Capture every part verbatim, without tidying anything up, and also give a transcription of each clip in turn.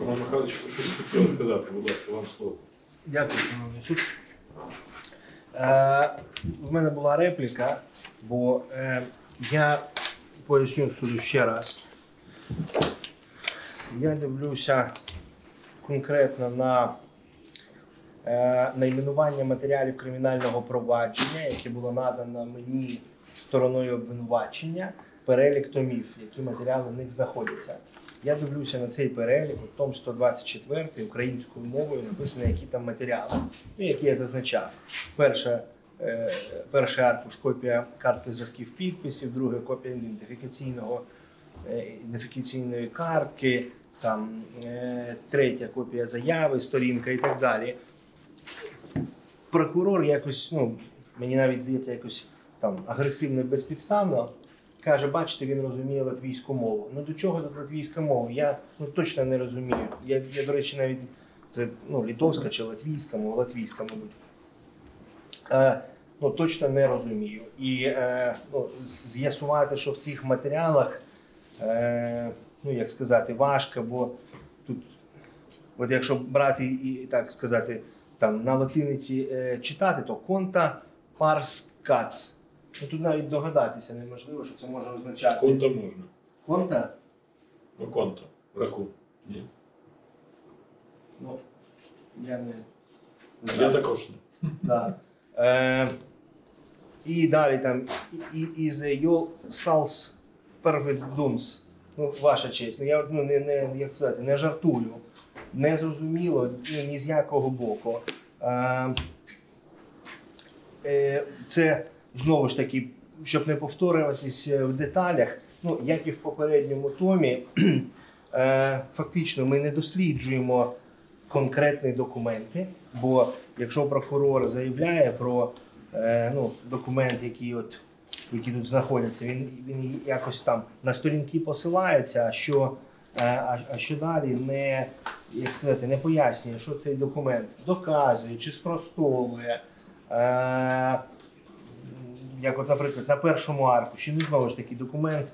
Роман Михайлович, щось хотіли сказати, будь ласка, вам слово. Дякую, шановний суд. Е, в мене була репліка, бо е, я поясню суду ще раз. Я дивлюся конкретно на е, найменування матеріалів кримінального провадження, яке було надано мені стороною обвинувачення, перелік томів, які матеріали в них знаходяться. Я дивлюся на цей перелік, от том сто двадцять чотири українською мовою написано, які там матеріали, ну, які я зазначав. Перша, е, перший аркуш – копія картки зразків підписів, друга – копія ідентифікаційного, е, ідентифікаційної картки, там, е, третя – копія заяви, сторінка і так далі. Прокурор якось, ну, мені навіть здається, якось там агресивно і безпідставно каже, бачите, він розуміє латвійську мову. Ну до чого тут латвійська мова? Я ну, точно не розумію. Я, я, до речі, навіть, це ну, литовська чи латвійська мова, латвійська, мабуть. Е, ну, точно не розумію. І е, ну, з'ясувати, що в цих матеріалах, е, ну, як сказати, важко, бо тут, от якщо брати і, так сказати, там, на латиниці е, читати, то конта парс кац. Ну, тут навіть догадатися неможливо, що це може означати. Конта можна. Конта? Ну, конта. Раху. Ні. Ну, я не Я також не. Да. Е, і далі там, і, із йол салс первидумс. Ну, ваша честь. Ну, я ну, не, не, як сказати, не жартую. Не зрозуміло ну, ні з якого боку. Е, е, це знову ж таки, щоб не повторюватись в деталях, ну, як і в попередньому томі, е, фактично ми не досліджуємо конкретні документи, бо якщо прокурор заявляє про е, ну, документ, який, от, які тут знаходяться, він, він якось там на сторінки посилається, а що, е, а, а що далі не, як сказати, не пояснює, що цей документ доказує чи спростовує. Е, Як, от, наприклад, на першому аркуші, ну, знову ж таки, документ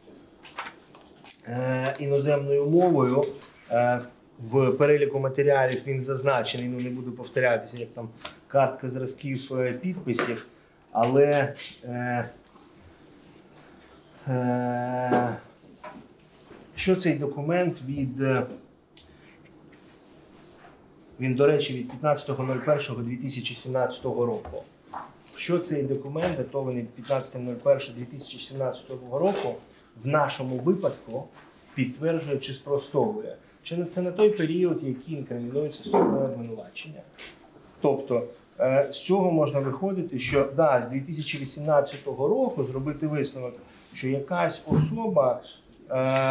е, іноземною мовою, е, в переліку матеріалів він зазначений, ну, не буду повторятися, як там картка зразків е, підписів, але е, е, що цей документ від, він, до речі, від п'ятнадцятого першого дві тисячі сімнадцятого року. Що цей документ, датований п'ятнадцятого першого дві тисячі сімнадцятого року, в нашому випадку підтверджує чи спростовує? Чи це не той період, який інкримінується стороною обвинувачення? Тобто, з цього можна виходити, що да, з дві тисячі вісімнадцятого року зробити висновок, що якась особа е,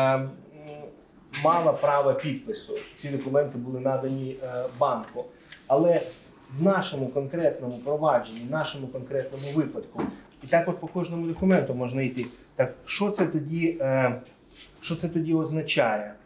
мала право підпису. Ці документи були надані е, банку. Але в нашому конкретному провадженні, в нашому конкретному випадку, і так от по кожному документу можна йти. Так що це тоді, е, що це тоді означає?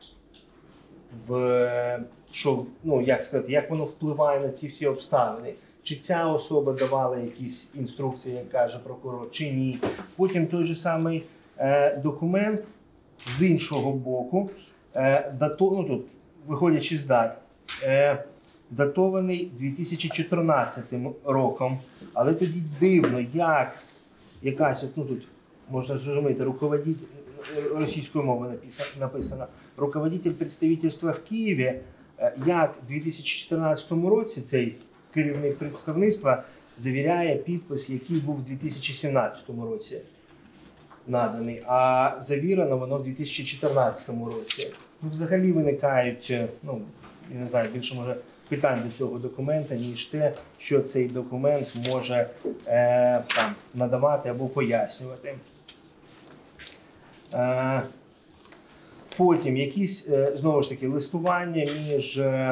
В, що, ну, як сказати, як воно впливає на ці всі обставини? Чи ця особа давала якісь інструкції, як каже прокурор, чи ні? Потім той же самий е, документ з іншого боку, е, дато, ну, тут, виходячи з дат, е, датований дві тисячі чотирнадцятим роком, але тоді дивно, як якась, ну тут можна зрозуміти, руководитель, російською мовою написано, руководитель представництва в Києві, як в дві тисячі чотирнадцятому році цей керівник представництва завіряє підпис, який був у дві тисячі сімнадцятому році наданий, а завірено воно в дві тисячі чотирнадцятому році. Ну, взагалі виникають, ну, я не знаю, більше може питань до цього документа, ніж те, що цей документ може е, там, надавати або пояснювати. Е, потім якісь, е, знову ж таки, листування між е,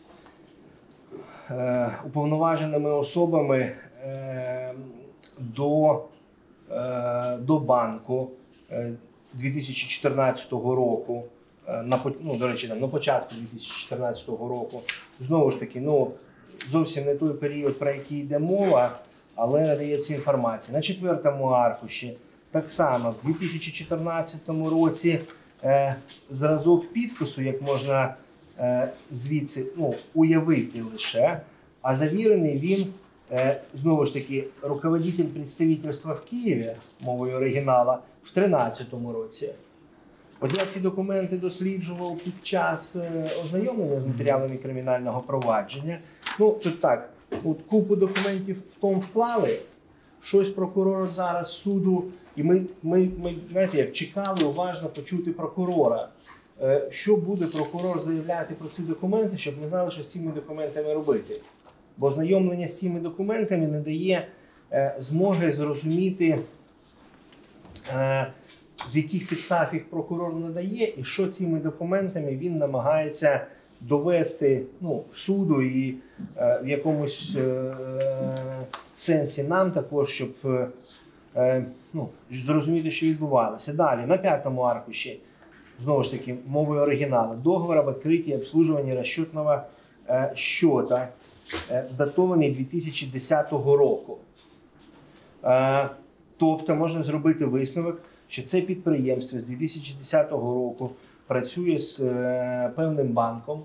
е, уповноваженими особами е, до, е, до банку е, дві тисячі чотирнадцятого року. На, ну, до речі, на початку дві тисячі чотирнадцятого року. Знову ж таки, ну, зовсім не той період, про який йде мова, але надається інформація. На четвертому аркуші так само в дві тисячі чотирнадцятому році е, зразок підпису, як можна е, звідси ну, уявити лише, а завірений він, е, знову ж таки, руководитель представительства в Києві, мовою оригінала, в дві тисячі тринадцятому році. От я ці документи досліджував під час е, ознайомлення з матеріалами кримінального провадження. Ну, тут так, от купу документів в тому вклали, щось прокурор зараз суду, і ми, ми, ми знаєте, як чекали уважно почути прокурора. Е, що буде прокурор заявляти про ці документи, щоб ми знали, що з цими документами робити. Бо ознайомлення з цими документами не дає е, змоги зрозуміти, е, з яких підстав їх прокурор надає, і що цими документами він намагається довести ну, суду і е, в якомусь е, сенсі нам також, щоб е, ну, зрозуміти, що відбувалося. Далі, на п'ятому аркуші, знову ж таки, мовою оригіналу, договор об відкритті і обслуживанні розчетного е, счета, е, датований дві тисячі десятого року. Е, тобто можна зробити висновок, що це підприємство з дві тисячі десятого року працює з е, певним банком.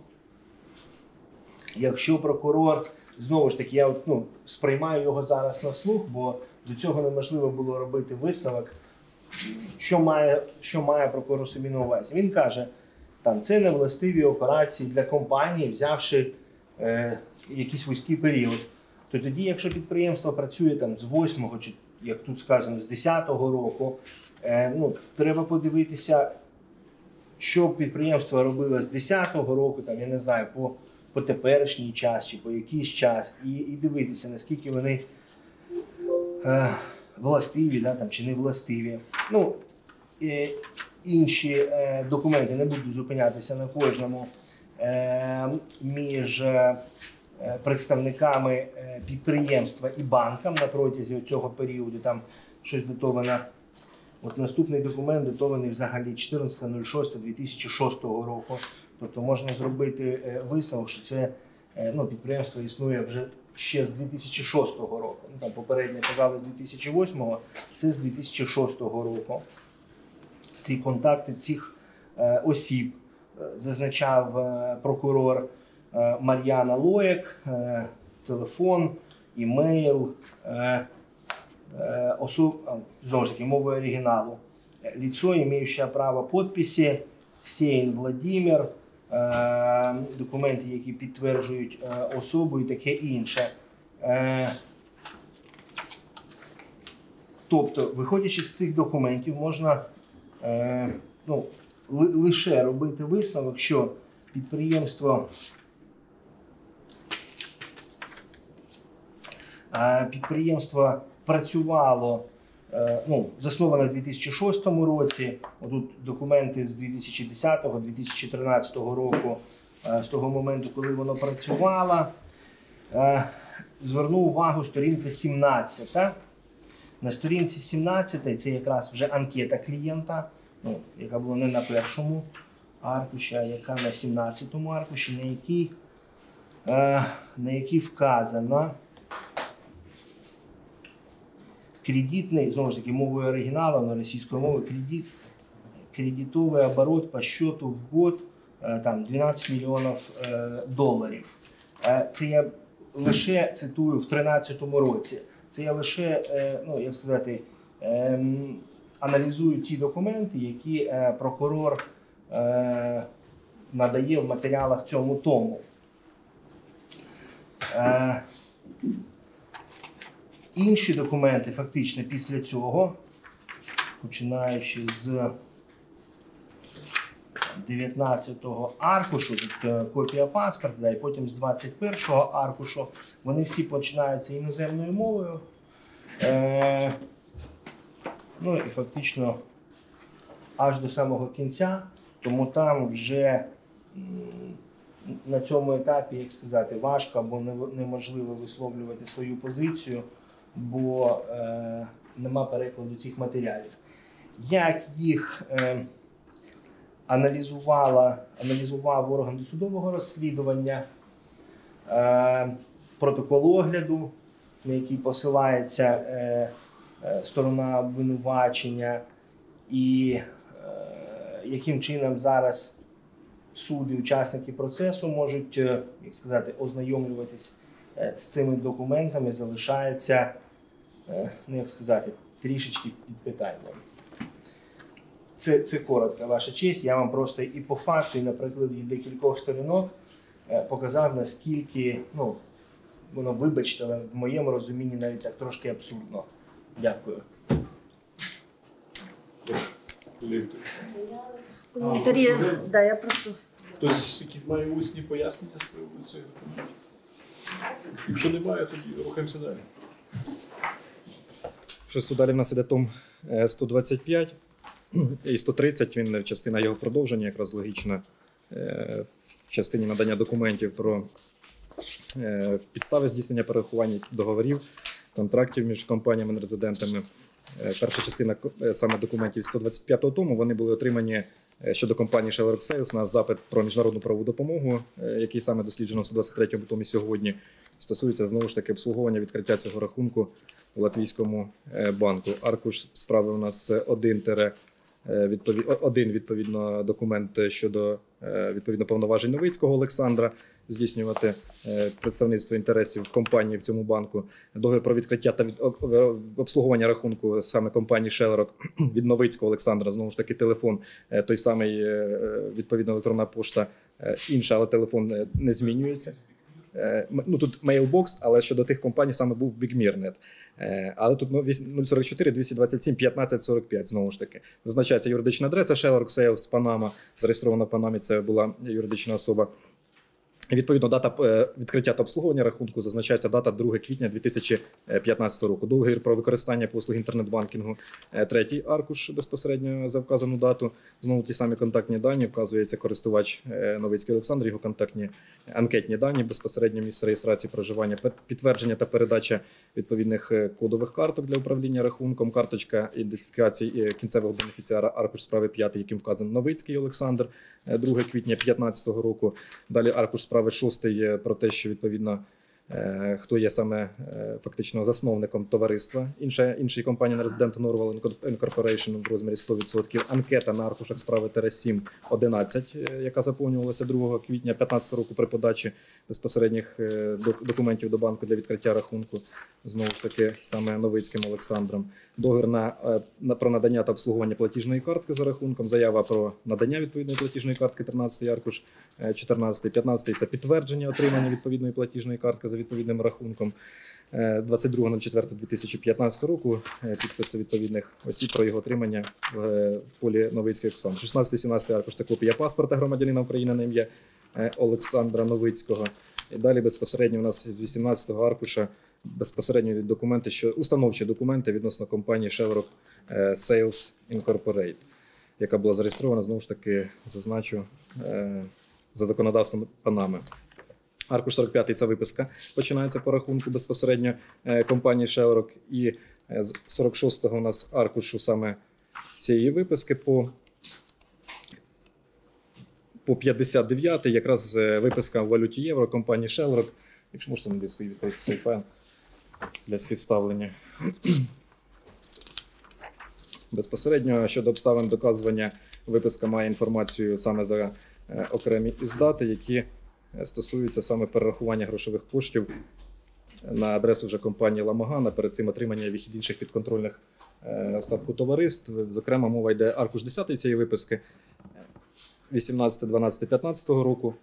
Якщо прокурор, знову ж таки, я от, ну, сприймаю його зараз на слух, бо до цього неможливо було робити висновок, що має, що має прокурор собі на увазі. Він каже, там, це невластиві операції для компанії, взявши е, якийсь вузький період. То тоді, якщо підприємство працює там, з восьмого, чи, як тут сказано, з десятого року, е, ну, треба подивитися, що підприємство робило з десятого року, там, я не знаю, по, по теперішній час чи по якийсь час, і, і дивитися, наскільки вони е, властиві, да, там, чи не властиві. Ну, е, інші е, документи, не буду зупинятися на кожному, е, між е, представниками е, підприємства і банком на протязі цього періоду, там щось датовано. От наступний документ датований взагалі чотирнадцяте шосте дві тисячі шостого року. Тобто можна зробити висновок, що це ну, підприємство існує вже ще з дві тисячі шостого року. Ну, там попередньо казали з дві тисячі восьмого, це з дві тисячі шостого року. Ці контакти цих е, осіб зазначав е, прокурор е, Мар'яна Лоєк, е, телефон, імейл, е, Особ... знову ж таки, мовою оригіналу. Лицо, имеющее право підписи, Сейн Владимир, документи, які підтверджують особу і таке інше. Тобто, виходячи з цих документів, можна ну, лише робити висновок, що підприємство підприємство працювало, ну, засноване в дві тисячі шостому році, тут документи з дві тисячі десятого - дві тисячі тринадцятого року, з того моменту, коли воно працювало. Зверну увагу сторінка сімнадцята. На сторінці сімнадцятій це якраз вже анкета клієнта, ну, яка була не на першому аркуші, а яка на сімнадцятому аркуші, на якій, на якій вказано кредитний, знову ж таки, мовою оригіналу, на російською мовою, кредит, кредитовий оборот по счету в год там, дванадцять мільйонів доларів. Це я лише цитую в дві тисячі тринадцятому році. Це я лише, ну, як сказати, аналізую ті документи, які прокурор надає в матеріалах цьому тому. Інші документи фактично після цього, починаючи з дев'ятнадцятого аркушу, тут копія паспорта, і потім з двадцять першого аркушу, вони всі починаються іноземною мовою. Е, ну і фактично аж до самого кінця, тому там вже на цьому етапі, як сказати, важко або неможливо висловлювати свою позицію, бо е, нема перекладу цих матеріалів. Як їх е, аналізувала, аналізував орган досудового розслідування, е, протокол огляду, на який посилається е, е, сторона обвинувачення, і е, яким чином зараз суди, учасники процесу можуть, е, як сказати, ознайомлюватись е, з цими документами, залишається, е, ну як сказати, трішечки під питанням. Це, це коротко, ваша честь. Я вам просто і по факту, і на прикладі декількох сторінок е, показав, наскільки, ну, воно, вибачте, але в моєму розумінні навіть так трошки абсурдно. Дякую. Ліфт. Коментарі, да, я просто Хтось якісь має усні пояснення з приводу цих документів? Якщо немає, тоді рухаємося далі. Що далі в нас іде том е, сто двадцять п'ять і сто тридцять, він частина його продовження, якраз логічно, е, в частині надання документів про е, підстави здійснення перерахування договорів, контрактів між компаніями і резидентами. Е, перша частина е, саме документів сто двадцять п'ятого тому, вони були отримані е, щодо компанії Shellerok Sales на запит про міжнародну правову допомогу, е, який саме досліджено в сто двадцять третьому томі сьогодні, стосується знову ж таки обслуговування відкриття цього рахунку у Латвійському е, банку. Аркуш справи у нас один тире Відповід... один відповідно документ щодо е, відповідно повноважень Новицького Олександра здійснювати е, представництво інтересів компанії в цьому банку. Договір про відкриття та від... обслуговування рахунку саме компанії Shellerok від Новицького Олександра. Знову ж таки, телефон е, той самий, е, відповідно електронна пошта е, інша, але телефон е, не змінюється. Е, ну тут Mailbox, але щодо тих компаній саме був BigMirNet. Але тут нуль сорок чотири двісті двадцять сім п'ятнадцять сорок п'ять, знову ж таки. Зазначається юридична адреса Shellerok Sales Панама, зареєстрована в Панамі, це була юридична особа. Відповідно, дата відкриття та обслуговування рахунку зазначається дата друге квітня дві тисячі п'ятнадцятого року. Договір про використання послуг інтернет-банкінгу, третій аркуш безпосередньо за вказану дату. Знову ті самі контактні дані, вказується користувач Новицький Олександр, його контактні анкетні дані, безпосередньо місце реєстрації проживання, підтвердження та передача відповідних кодових карток для управління рахунком, карточка ідентифікації кінцевого бенефіціара, аркуш справи п'ятий, яким вказаний Новицький Олександр, друге квітня дві тисячі п'ятнадцятого року. Далі аркуш справи шостий про те, що відповідно хто є саме фактично засновником товариства. Інша, іншої компанії на Resident Norwell Incorporation в розмірі сто відсотків. Анкета на аркушах справи сім одинадцять, яка заповнювалася другого квітня дві тисячі п'ятнадцятого року при подачі безпосередніх документів до банку для відкриття рахунку. Знову ж таки, саме Новицьким Олександром. Договір на, на, про надання та обслуговування платіжної картки за рахунком. Заява про надання відповідної платіжної картки, тринадцятий аркуш, чотирнадцятий, п'ятнадцятий – це підтвердження отримання відповідної платіжної картки за відповідним рахунком. двадцять другого четвертого дві тисячі п'ятнадцятого року підписи відповідних осіб про його отримання в полі Новицький Олександр. шістнадцятий, сімнадцятий аркуш – це копія паспорта громадянина України на ім'я Олександра Новицького. І далі безпосередньо у нас з вісімнадцятого аркуша безпосередньо документи, що установчі документи відносно компанії Shellerok Sales Incorporated, яка була зареєстрована, знову ж таки, зазначу, за законодавством Панами. Аркуш сорок п'ятий – це виписка, починається по рахунку безпосередньо компанії Shellerok. І з сорок шостого у нас аркушу саме цієї виписки по по п'ятдесят дев'ятий якраз виписка в валюті євро компанії Shellerok. Якщо можете знайти свій відкрити цей файл для співставлення. Безпосередньо щодо обставин доказування, виписка має інформацію саме за окремі іздати, які стосуються саме перерахування грошових коштів на адресу вже компанії Ламагана, перед цим отримання від інших підконтрольних ставку товариств. Зокрема, мова йде аркуш десятий цієї виписки вісімнадцяте, дванадцяте, п'ятнадцятого року.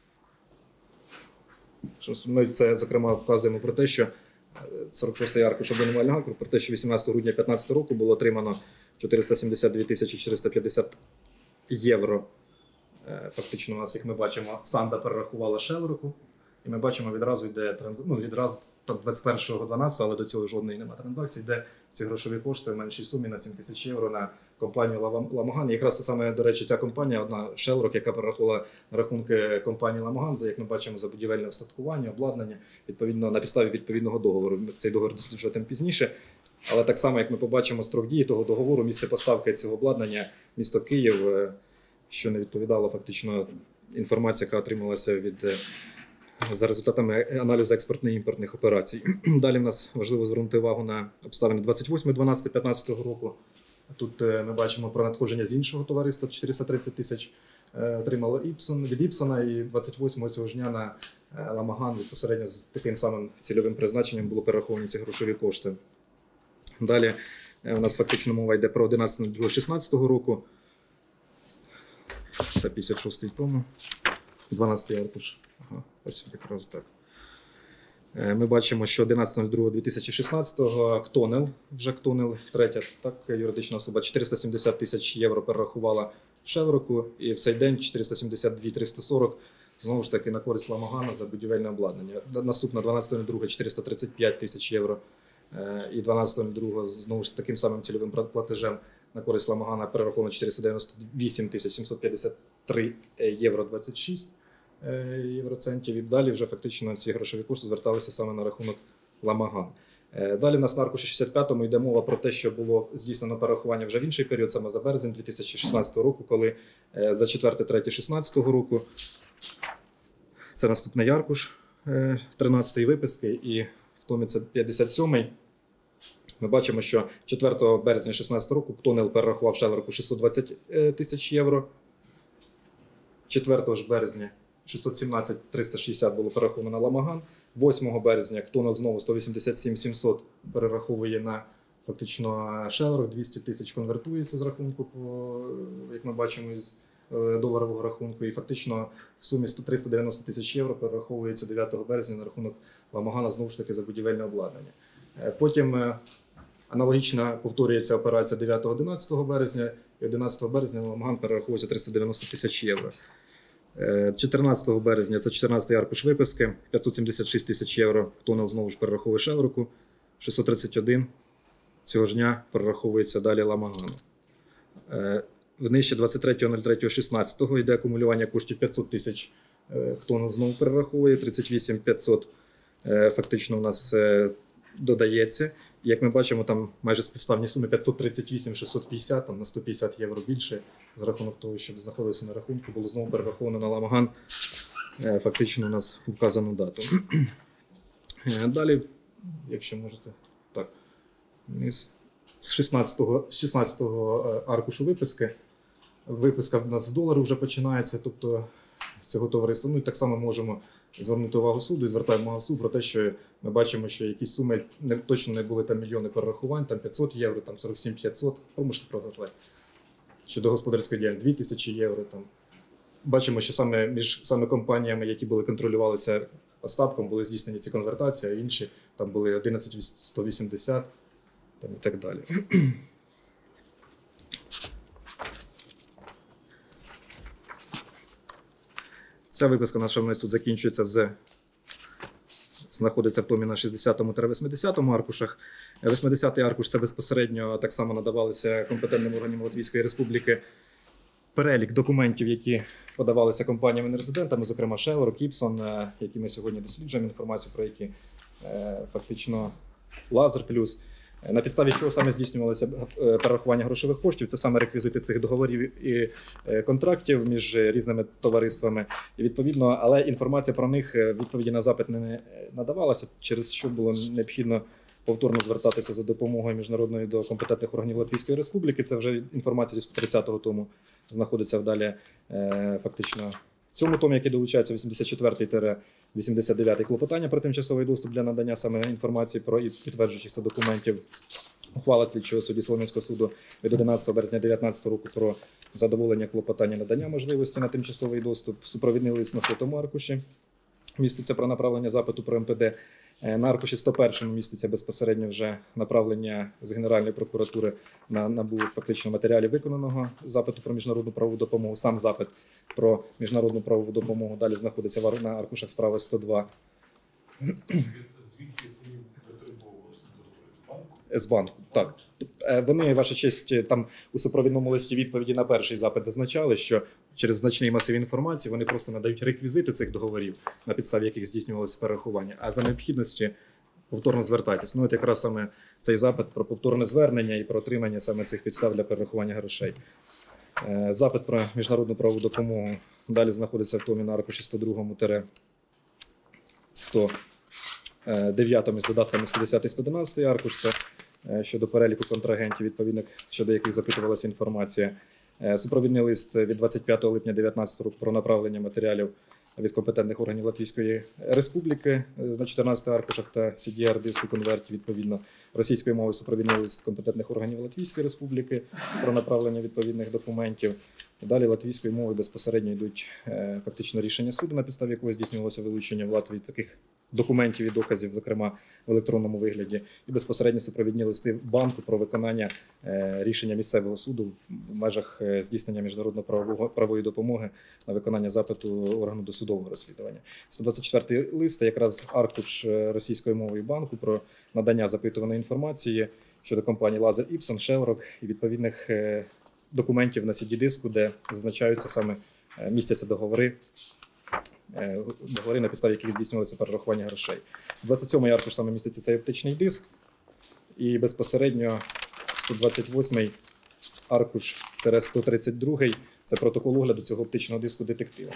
Ми це, зокрема, вказуємо про те, що сорок шостий аркуш обвинувального акту, про те, що вісімнадцятого грудня дві тисячі п'ятнадцятого року було отримано чотириста сімдесят дві тисячі чотириста п'ятдесят євро. Фактично, у нас, як ми бачимо, Санда перерахувала Shellerok. І ми бачимо, відразу йде транз... ну, відразу там двадцять першого дванадцятого, але до цього жодної немає транзакції, йде ці грошові кошти в меншій сумі на сім тисяч євро на компанію Ламаган. І якраз це саме, до речі, ця компанія, одна Shellerok, яка перерахувала на рахунки компанії Ламаган, за, як ми бачимо, за будівельне устаткування, обладнання, відповідно, на підставі відповідного договору. Цей договор досліджуватимемо пізніше. Але так само, як ми побачимо строк дії того договору, місце поставки цього обладнання, місто Київ, що не відповідало фактично інформації, яка отрималася від за результатами аналізу експортно-імпортних операцій. Далі в нас важливо звернути увагу на обставини двадцять восьмого дванадцятого п'ятнадцятого року. Тут ми бачимо про надходження з іншого товариства чотириста тридцять тисяч е, отримала Іпсон, від Іпсона, і двадцять восьмого цього ж дня на е, Ламаган безпосередньо з таким самим цільовим призначенням було перераховані ці грошові кошти. Далі е, у нас фактично мова йде про одинадцяте лютого шістнадцятого року. Це п'ятдесят шостий тому. дванадцятий аркуш. Ага, ось якраз так. Е, Ми бачимо, що одинадцятого лютого дві тисячі шістнадцятого Ктонел, вже Ктонел, третя так, юридична особа, чотириста сімдесят тисяч євро перерахувала Шевроку, і в цей день чотириста сімдесят дві тисячі триста сорок знову ж таки на користь Ламагана за будівельне обладнання. Наступна дванадцятого лютого чотириста тридцять п'ять тисяч євро, е, і дванадцятого лютого знову ж таким самим цільовим платежем на користь Ламагана перераховано чотириста дев'яносто вісім тисяч сімсот п'ятдесят три євро двадцять шість євроцентів, і далі вже фактично ці грошові кошти зверталися саме на рахунок Ламаган. Далі в нас на аркуші шістдесят п'ятому йде мова про те, що було здійснено перерахування вже в інший період, саме за березень дві тисячі шістнадцятого року, коли за четверте третє шістнадцятого року, це наступний аркуш тринадцятої виписки, і в томі це п'ятдесят сьомий. Ми бачимо, що четвертого березня шістнадцятого року Ктонел перерахував Шевроку шістсот двадцять тисяч євро. четвертого ж березня шістсот сімнадцять тисяч триста шістдесят було перераховано на Ламаган. восьмого березня Ктонел знову сто вісімдесят сім тисяч сімсот перераховує на фактично Шеврок, двісті тисяч конвертується з рахунку, по, як ми бачимо, із доларового рахунку. І фактично в сумі триста дев'яносто тисяч євро перераховується дев'ятого березня на рахунок Ламагана знову ж таки за будівельне обладнання. Потім аналогічно повторюється операція дев'ятого-одинадцятого березня, і одинадцятого березня на Ламаган перераховується триста дев'яносто тисяч євро. чотирнадцятого березня це чотирнадцятий аркуш виписки, п'ятсот сімдесят шість тисяч євро Ктонел знову ж перераховує Шевроку, шістсот тридцять один цього ж дня перераховується далі Ламагану. Внище двадцять третього третього шістнадцятого йде акумулювання коштів п'ятсот тисяч Ктонел знову перераховує, тридцять вісім тисяч п'ятсот фактично у нас додається. Як ми бачимо, там майже співставні суми п'ятсот тридцять вісім шістсот п'ятдесят, там на сто п'ятдесят євро більше, за рахунок того, що знаходилися на рахунку, було знову перераховано на Ламаган фактично у нас вказану дату. Далі, якщо можете, так, вниз. З шістнадцятого, шістнадцятого аркушу виписки. Виписка в нас в долари вже починається, тобто цього товариства. Ну і так само можемо звернути увагу суду і звертаємо увагу суд про те, що ми бачимо, що якісь суми не, точно не були там мільйони перерахувань, там п'ятсот євро, там сорок сім тисяч п'ятсот, можете продавати. Щодо господарської діяльності дві тисячі євро. Там. Бачимо, що саме між саме компаніями, які були контролювалися Остапком, були здійснені ці конвертації, а інші там були одинадцять тисяч сто вісімдесят там, і так далі. Ця виписка наша в нас тут закінчується з знаходиться в томі на шістдесятому-восьмидесятому аркушах. восьмидесятий аркуш це безпосередньо так само надавалися компетентним органам Латвійської Республіки перелік документів, які подавалися компаніями-нерезидентами, зокрема Шеврок, Іпсон, які ми сьогодні досліджуємо, інформацію про які фактично Лазер плюс. На підставі чого саме здійснювалося перерахування грошових коштів, це саме реквізити цих договорів і контрактів між різними товариствами. І відповідно, але інформація про них відповіді на запит не надавалася, через що було необхідно повторно звертатися за допомогою міжнародної до компетентних органів Латвійської Республіки. Це вже інформація зі сто тридцятого тому знаходиться вдалі фактично в цьому томі, який долучається вісімдесят четвертий - вісімдесят дев'ятий клопотання про тимчасовий доступ для надання саме інформації про і підтверджуючих це документів. Ухвала слідчого судді Солом'янського суду від одинадцятого березня дев'ятнадцятого року про задоволення клопотання надання можливості на тимчасовий доступ. Супровідний лист на святому аркуші міститься про направлення запиту про ем пе де. На аркуші сто першому міститься безпосередньо вже направлення з Генеральної прокуратури на НАБУ фактично матеріалів виконаного запиту про міжнародну правову допомогу. Сам запит про міжнародну правову допомогу далі знаходиться на аркушах справи сто два. Звідки слів витребовувалися з банку? З банку, так. Вони, ваша честь, там у супровідному листі відповіді на перший запит зазначали, що через значний масив інформації вони просто надають реквізити цих договорів, на підставі яких здійснювалося перерахування, а за необхідності повторно звертайтесь. Ну, от якраз саме цей запит про повторне звернення і про отримання саме цих підстав для перерахування грошей. Запит про міжнародну правову допомогу далі знаходиться в томі на аркуші сто другому - сто дев'ятому з додатками сто десятий - сто одинадцятий аркуш. Це щодо переліку контрагентів, відповідно, щодо яких запитувалася інформація. Е, Супровідний лист від двадцять п'ятого липня дві тисячі дев'ятнадцятого року про направлення матеріалів від компетентних органів Латвійської Республіки е, на чотирнадцяти аркушах та сі ді ар-диску конверті, відповідно, російською мовою супровідний лист компетентних органів Латвійської Республіки про направлення відповідних документів. Далі латвійською мовою безпосередньо йдуть е, фактично рішення суду, на підставі якого здійснювалося вилучення в Латвії таких документів і доказів, зокрема в електронному вигляді, і безпосередньо супровідні листи банку про виконання е, рішення місцевого суду в межах е, здійснення міжнародно-правового правової допомоги на виконання запиту органу досудового розслідування. сто двадцять четвертий лист – це якраз аркуш е, російською мовою банку про надання запитуваної інформації щодо компаній Лазер Іпсон, Шелрок і відповідних е, документів на сі ді-диску, де зазначаються саме е, містяться договори. Договори, на підставі яких здійснювалося перерахування грошей. сто двадцять сьомий аркуш саме міститься цей оптичний диск, і безпосередньо сто двадцять восьмий аркуш сто тридцять другий це протокол огляду цього оптичного диску детективом.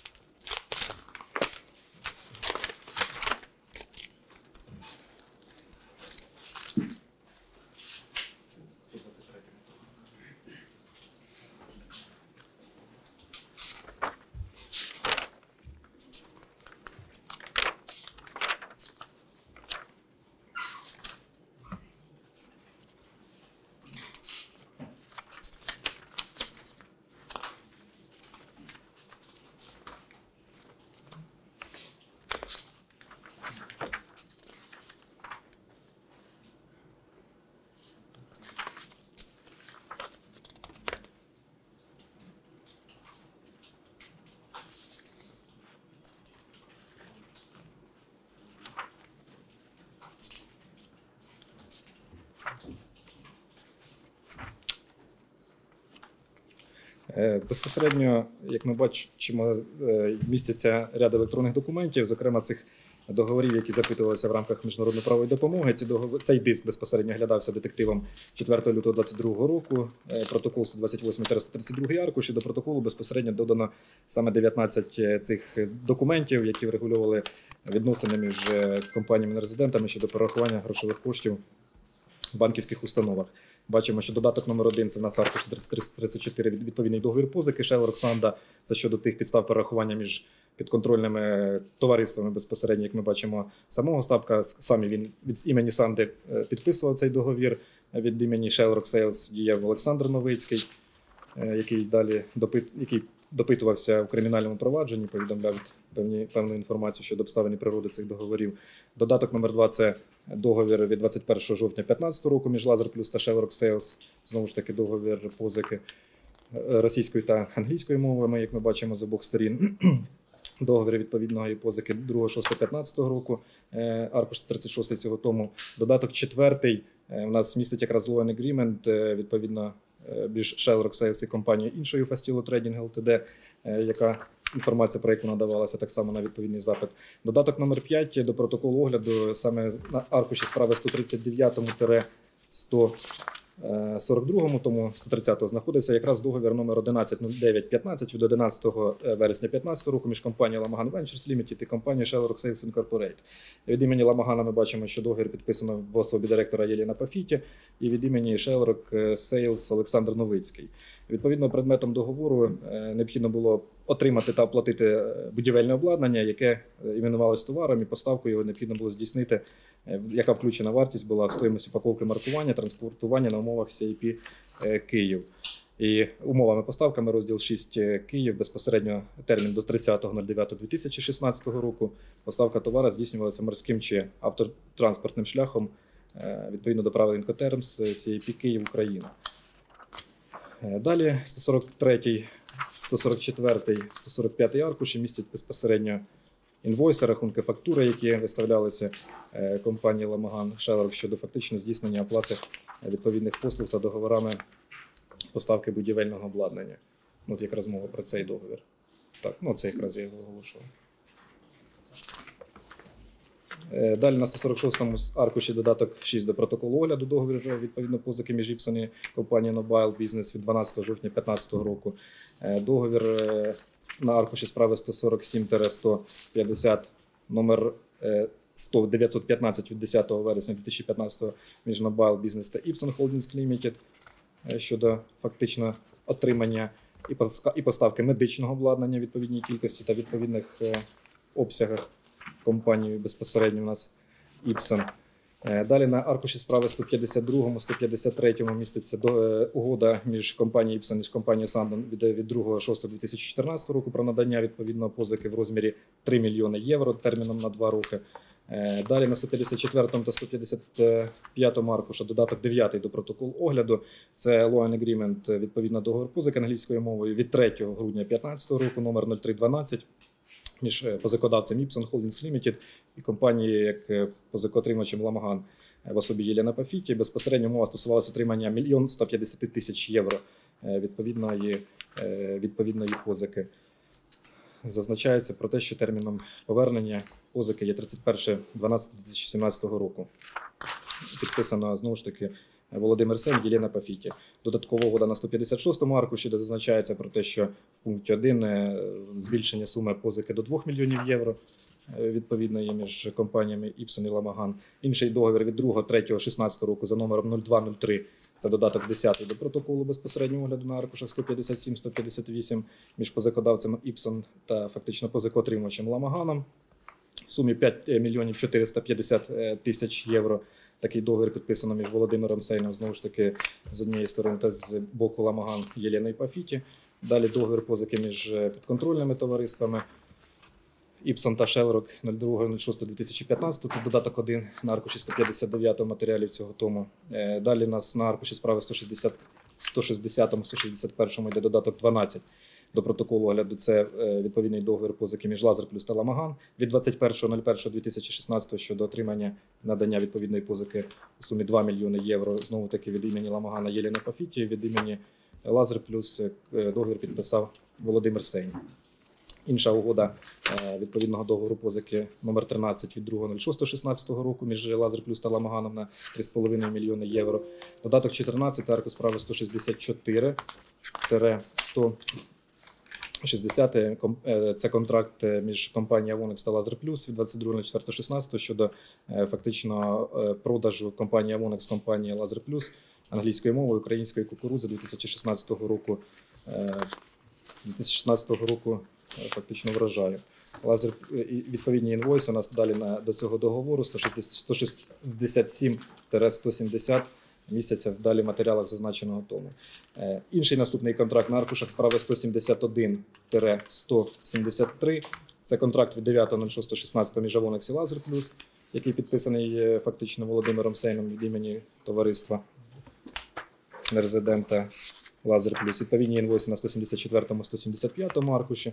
Безпосередньо, як ми бачимо, містяться ряд електронних документів, зокрема цих договорів, які запитувалися в рамках міжнародно-правової допомоги. Ці договор... Цей диск безпосередньо глядався детективом четвертого лютого двадцять другого року, протокол сто двадцять восьмий сто тридцять другий аркуш, і до протоколу безпосередньо додано саме дев'ятнадцять цих документів, які врегульовували відносини між компаніями і резидентами щодо перерахування грошових коштів в банківських установах. Бачимо, що додаток номер один – це в нас аркуш триста тридцять чотири, відповідний договір позики Шелрок Санда. Це щодо тих підстав перерахування між підконтрольними товариствами безпосередньо, як ми бачимо, самого Стапка. Саме він від імені Санди підписував цей договір. Від імені Шелрок Сейлс діяв Олександр Новицький, який далі допит, який допитувався у кримінальному провадженні, повідомляв певні, певну інформацію щодо обставин і природи цих договорів. Додаток номер два – це договір від двадцять першого жовтня дві тисячі п'ятнадцятого року між Лазер Плюс та Шелрок Сейлс. Знову ж таки, договір позики російською та англійською мовами, як ми бачимо з обох сторін. Договір відповідної позики другого шостого п'ятнадцятого року, аркуш тридцять шостий цього тому. Додаток четвертий у нас містить якраз Loan Agreement, відповідно, між Шелрок Сейлс і компанією іншою Fastilo Trading Ltd, яка інформація про яку надавалася так само на відповідний запит. Додаток номер п'ять до протоколу огляду, саме на аркуші справи сто тридцять дев'ятому - сто сорок другому, тому сто тридцятого знаходився якраз договір номер одинадцять нуль дев'ять п'ятнадцять від одинадцятого вересня дві тисячі п'ятнадцятого року між компанією Lamagan Ventures Limited і компанією Шелрок Сейлс Інкорпорейт. Від імені Ламагана ми бачимо, що договір підписано в особі директора Єліна Пафіті, і від імені Шелрок Сейлс Олександр Новицький. Відповідно, предметом договору необхідно було отримати та оплатити будівельне обладнання, яке іменувалось товаром, і поставку його необхідно було здійснити, яка включена вартість була в стоїмості упаковки маркування, транспортування на умовах сі ай пі Київ. І умовами поставками розділ шість Київ, безпосередньо термін до тридцятого дев'ятого дві тисячі шістнадцятого року. Поставка товара здійснювалася морським чи автотранспортним шляхом, відповідно до правил Incoterms сі ай пі Київ Україна. Далі сто сорок третій, сто сорок четвертий, сто сорок п'ятий аркуші містять безпосередньо інвойси, рахунки, фактури, які виставлялися компанії Ламаган Шелрок щодо фактично здійснення оплати відповідних послуг за договорами поставки будівельного обладнання. От якраз мова про цей договір. Так, ну це якраз я його оголошував. Далі на сто сорок шостому аркуші додаток шість до протоколу огляду договору відповідно позики між Іпсон і компанією Nobile Business від дванадцятого жовтня дві тисячі п'ятнадцятого року. Договір на аркуші справи сто сорок сім - сто п'ятдесят номер дев'ятсот п'ятнадцять від десятого вересня дві тисячі п'ятнадцятого між Nobile Business та Іпсон Holdings Limited щодо фактично отримання і пос- і поставки медичного обладнання в відповідній кількості та відповідних е, обсягах компанією безпосередньо у нас Іпсон. Е, Далі на аркуші справи сто п'ятдесят другому, сто п'ятдесят третьому міститься до, е, угода між компанією Іпсон і компанією Сандон від, від другого шостого дві тисячі чотирнадцятого року про надання відповідного позики в розмірі три мільйони євро терміном на два роки. Е, Далі на сто п'ятдесят четвертому та сто п'ятдесят п'ятому аркуша додаток дев'ятий до протоколу огляду. Це Loan Agreement, відповідно договір позики англійською мовою від третього грудня дві тисячі п'ятнадцятого року, номер нуль три дванадцять, між позикодавцем Іпсон Holdings Limited і компанією як позикоотримувачем Ламаган в особі Єлена Пафіті. Безпосередньо мова стосувалася отримання мільйон сто п'ятдесят тисяч євро е, відповідної, е, відповідної позики. Зазначається про те, що терміном повернення позики є тридцять перше дванадцяте дві тисячі сімнадцятого року. Підписано, знову ж таки, Володимир Сень, Єлена Пафіті. Додаткова угода на сто п'ятдесят шостому аркуші, де зазначається про те, що в пункті один е, збільшення суми позики до двох мільйонів євро, е, відповідно, є між компаніями Іпсон і Ламаган. Інший договір від другого третього шістнадцятого року за номером нуль два нуль три. Це додаток десятий до протоколу безпосереднього огляду на аркушах сто п'ятдесят сім сто п'ятдесят вісім між позикодавцем Іпсон та фактично позикоотримувачем Ламаганом в сумі п'ять мільйонів чотириста п'ятдесят тисяч євро. Такий договір підписано між Володимиром Сейном, знову ж таки, з однієї сторони та з боку Ламаган Єленою Пафіті. Далі договір позики між підконтрольними товариствами Іпсон та Шелрок нуль два шостого дві тисячі п'ятнадцятого, це додаток один на аркуші сто п'ятдесят дев'ятого матеріалів цього тому. Е, Далі у нас на аркуші справи сто шістдесят, сто шістдесятому, сто шістдесят першому йде додаток дванадцять до протоколу огляду. Це е, відповідний договір позики між Лазер Плюс та Ламаган від двадцять першого першого дві тисячі шістнадцятого щодо отримання надання відповідної позики у сумі два мільйони євро. Знову таки від імені Ламагана Єлена Пафіті, від імені Лазер Плюс е, договір підписав Володимир Сейн. Інша угода е, відповідного договору позики номер тринадцять від другого шостого шістнадцятого року між Лазер Плюс та Ламаганом на три з половиною мільйони євро. Додаток чотирнадцять, арку справи сто шістдесят чотири сто шістдесят. е, Це контракт між компанією Avonix та Лазер Плюс від двадцять другого четвертого двадцять шостого щодо е, фактично е, продажу компанії Avonix компанії Лазер Плюс англійською мовою української кукурудзи дві тисячі шістнадцятого року. е, дві тисячі шістнадцятого року фактично врожаю. Лазер, відповідні інвойси у нас далі на, до цього договору сто шістдесят сім сто сімдесят місяця в далі матеріалах зазначеного тому. Е, інший наступний контракт на аркушах справи сто сімдесят один сто сімдесят три. Це контракт від дев'ятого шостого шістнадцятого між Avonix і Лазер Плюс, який підписаний е, фактично Володимиром Сейном від імені товариства нерезидента Лазер Плюс. Відповідні інвойси на сто сімдесят четвертому сто сімдесят п'ятому аркуші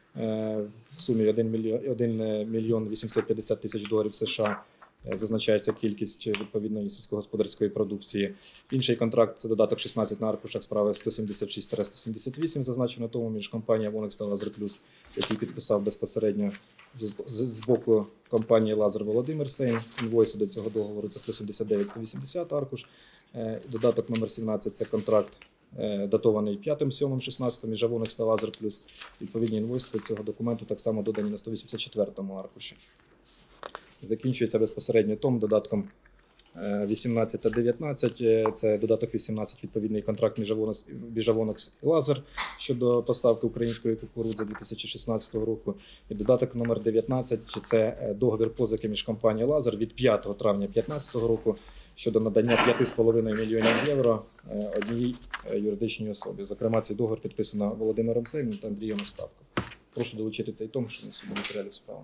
в сумі один мільйон вісімсот п'ятдесят тисяч доларів США. Зазначається кількість відповідної сільськогосподарської продукції. Інший контракт – це додаток шістнадцять на аркушах справи сто сімдесят шість сто сімдесят вісім, зазначено тому між компанією Avonix та Лазер Плюс, який підписав безпосередньо з, з, з боку компанії Лазер Володимир Сейн. Інвойси до цього договору – це сто сімдесят дев'ять сто вісімдесят аркуш. Додаток номер сімнадцять – це контракт, датований п'ятого сьомого шістнадцятого між Avonix та Лазер Плюс. Відповідні інвойси до цього документу так само додані на сто вісімдесят четвертому аркуші. Закінчується безпосередньо том додатком вісімнадцять та дев'ятнадцять. Це додаток вісімнадцять, відповідний контракт між Avonix, між Avonix і Лазер щодо поставки української кукурудзи дві тисячі шістнадцятого року. І додаток номер дев'ятнадцять – це договір позики між компанією Лазер від п'ятого травня дві тисячі п'ятнадцятого року щодо надання п'ять з половиною мільйонів євро одній юридичній особі. Зокрема, цей договір підписано Володимиром Сейном та Андрієм Остапко. Прошу долучити цей том, що на суді матеріалів справи.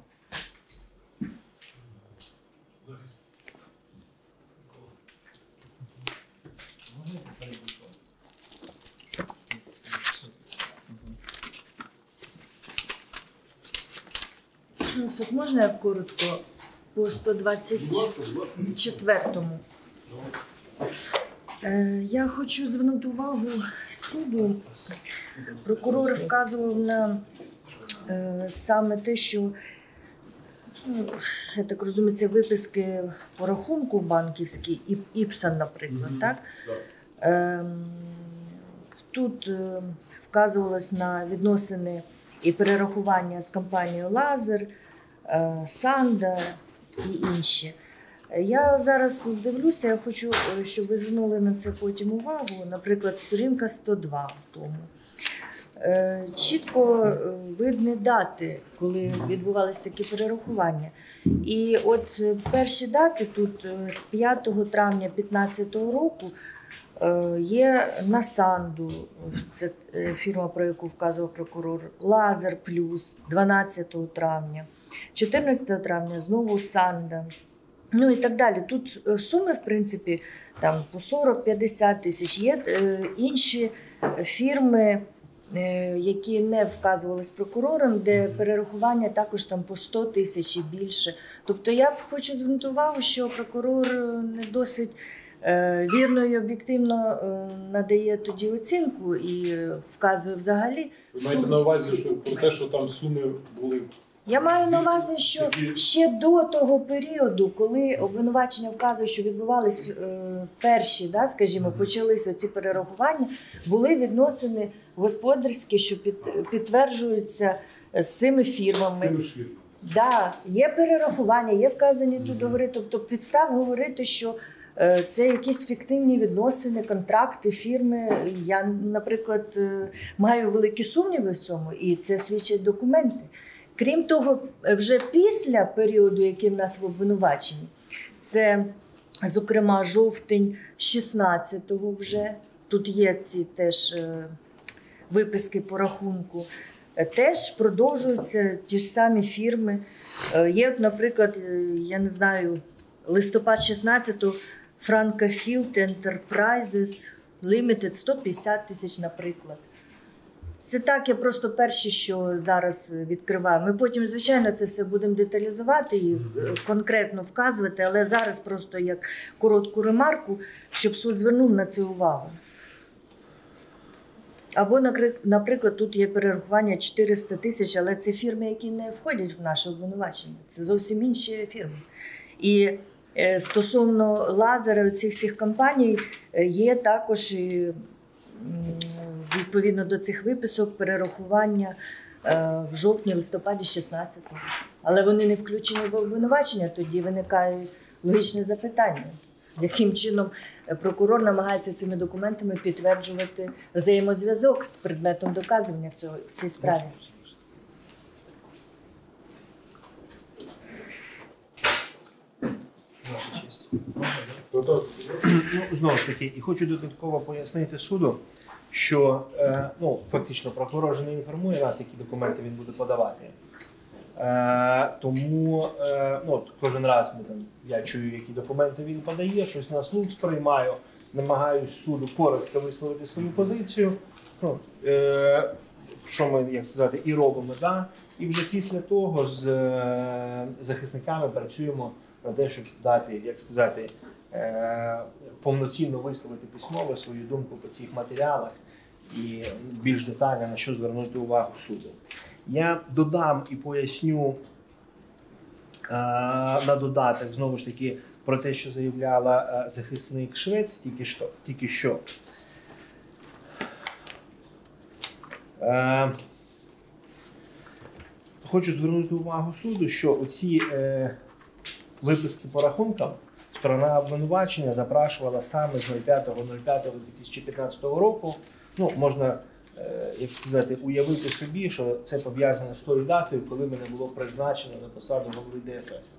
Суд, можна я коротко по сто двадцять четвертому? Е, Я хочу звернути увагу суду. Прокурор вказував на е, саме те, що, ну, я так розумію, це виписки по рахунку банківській, і Іпсон, наприклад, так? Е, Тут е, вказувалось на відносини і перерахування з компанією Лазер, Санда і інші. Я зараз дивлюся, я хочу, щоб ви звернули на це потім увагу. Наприклад, сторінка сто два в тому. Е, Чітко е, видні дати, коли відбувалися такі перерахування. І от е, перші дати тут е, з п'ятого травня дві тисячі п'ятнадцятого року е, є на Санду, це е, фірма, про яку вказував прокурор, Лазер Плюс дванадцятого травня, чотирнадцятого травня знову Санда. Ну і так далі. Тут е, суми, в принципі, там по сорок-п'ятдесят тисяч. Є е, інші фірми, е, які не вказувались прокурором, де перерахування також там по сто тисяч і більше. Тобто я б хочу звернути увагу, що прокурор не досить е, вірно і об'єктивно е, надає тоді оцінку і вказує взагалі. Ви маєте на увазі, що про те, що там суми були. Я маю на увазі, що ще до того періоду, коли обвинувачення вказує, що відбувались е, перші, да, скажімо, почалися ці перерахування, були відносини господарські, що під, підтверджуються з цими фірмами. Цими ж фірмами. Да, є перерахування, є вказані тут договори, тобто підстав говорити, що е, це якісь фіктивні відносини, контракти, фірми. Я, наприклад, е, маю великі сумніви в цьому, і це свідчать документи. Крім того, вже після періоду, який в нас в обвинуваченні, це, зокрема, жовтень шістнадцятого вже, тут є ці теж е, виписки по рахунку, е, теж продовжуються ті ж самі фірми. Е, є, наприклад, е, я не знаю, листопад шістнадцятого Francofield Enterprises Limited сто п'ятдесят тисяч, наприклад. Це так, я просто перші, що зараз відкриваю. Ми потім, звичайно, це все будемо деталізувати і конкретно вказувати, але зараз просто як коротку ремарку, щоб суд звернув на це увагу. Або, наприклад, тут є перерахування чотириста тисяч, але це фірми, які не входять в наше обвинувачення. Це зовсім інші фірми. І стосовно Лазера, цих всіх компаній, є також і відповідно до цих виписок перерахування в жовтні-листопаді шістнадцятого. Але вони не включені в обвинувачення, тоді виникає логічне запитання, яким чином прокурор намагається цими документами підтверджувати взаємозв'язок з предметом доказування в цій- в цій справі. Ну, знову ж таки, і хочу додатково пояснити суду, що е, ну, фактично прокурор же не інформує нас, які документи він буде подавати. Е, тому е, ну, от, кожен раз ми, там, я чую, які документи він подає, щось на слух сприймаю, намагаюсь суду коротко висловити свою позицію. Ну, е, що ми, як сказати, і робимо, да? І вже після того з е, захисниками працюємо на те, щоб дати, як сказати, е, повноцінно висловити письмово свою думку по цих матеріалах і більш детально на що звернути увагу суду. Я додам і поясню е, на додаток, знову ж таки, про те, що заявляла е, захисник Швець тільки що. Тільки що. Е, хочу звернути увагу суду, що оці е, виписки по рахункам сторона обвинувачення запрашувала саме з п'ятого п'ятого дві тисячі п'ятнадцятого року. Ну, можна, е, як сказати, уявити собі, що це пов'язано з тою датою, коли мене було призначено на посаду голови ДФС.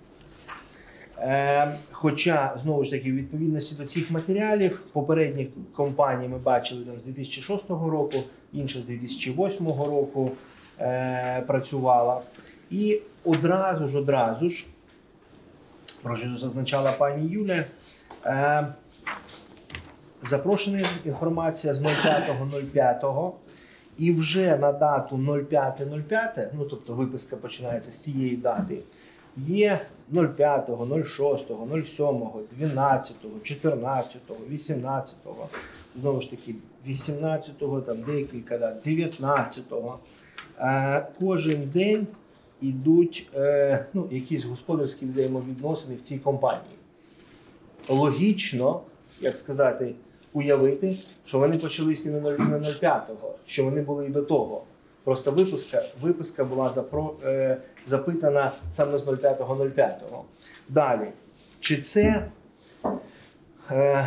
Е, хоча, знову ж таки, в відповідності до цих матеріалів, попередні компанії ми бачили там, з дві тисячі шостого року, інша з дві тисячі восьмого року е, працювала. І одразу ж, одразу ж, про що зазначала пані Юля, е, запрошена інформація з п'ятого п'ятого, і вже на дату п'яте п'яте, ну тобто виписка починається з цієї дати, є п'ятого, шостого, сьомого, дванадцятого, чотирнадцятого, вісімнадцятого, знову ж таки вісімнадцятого, там декілька дат, дев'ятнадцятого. Е, кожен день йдуть е, ну, якісь господарські взаємовідносини в цій компанії. Логічно, як сказати, уявити, що вони почалися не на п'ятого, що вони були і до того. Просто виписка, виписка була запро, е, запитана саме з п'ятого п'ятого. Далі, чи це, е,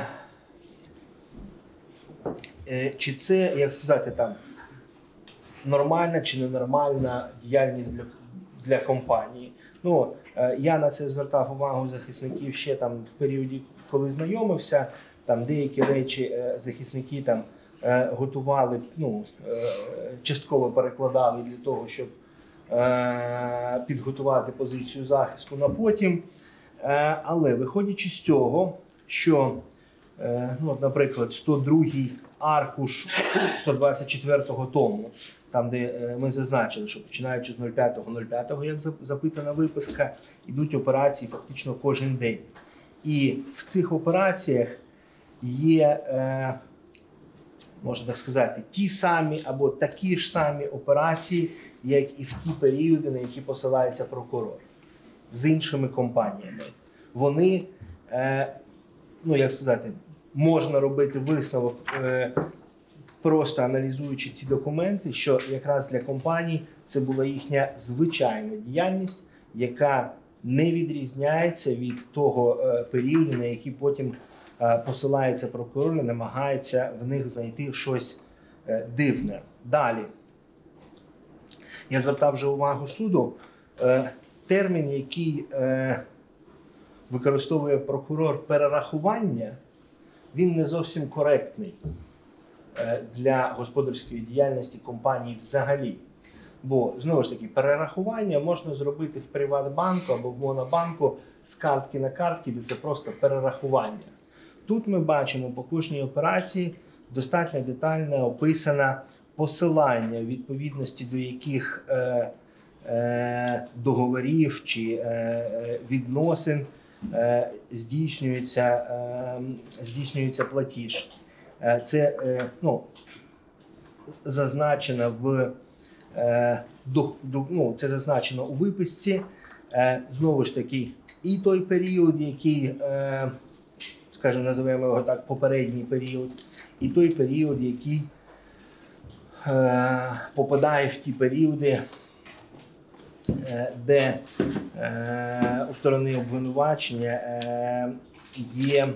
е, чи це, як сказати, там, нормальна чи ненормальна діяльність для, для компанії. Ну, е, я на це звертав увагу захисників ще там в періоді, коли знайомився. Там деякі речі е, захисники там е, готували, ну, е, частково перекладали для того, щоб е, підготувати позицію захисту на потім. Е, але виходячи з цього, що, е, ну, от, наприклад, сто другий аркуш сто двадцять четвертого тому, там, де е, ми зазначили, що починаючи з нуль п'ятого нуль п'ятого, як запитана виписка, йдуть операції фактично кожен день. І в цих операціях є, е, можна так сказати, ті самі або такі ж самі операції, як і в ті періоди, на які посилається прокурор, з іншими компаніями. Вони, е, ну як сказати, можна робити висновок, е, просто аналізуючи ці документи, що якраз для компаній це була їхня звичайна діяльність, яка не відрізняється від того е, періоду, на який потім е, посилається прокурор і намагається в них знайти щось е, дивне. Далі. Я звертав вже увагу суду. Е, термін, який е, використовує прокурор перерахування, він не зовсім коректний е, для господарської діяльності компанії взагалі. Бо, знову ж таки, перерахування можна зробити в Приватбанку або в Монобанку з картки на картки, де це просто перерахування. Тут ми бачимо по кожній операції достатньо детально описане посилання, відповідності до яких е, е, договорів чи е, відносин е, здійснюється, е, здійснюється платіж. Е, це е, ну, зазначено в е, до, до, ну, це зазначено у виписці. Е, знову ж таки, і той період, який, е, скажімо, називаємо його так, попередній період, і той період, який е, попадає в ті періоди, е, де е, у сторони обвинувачення е, є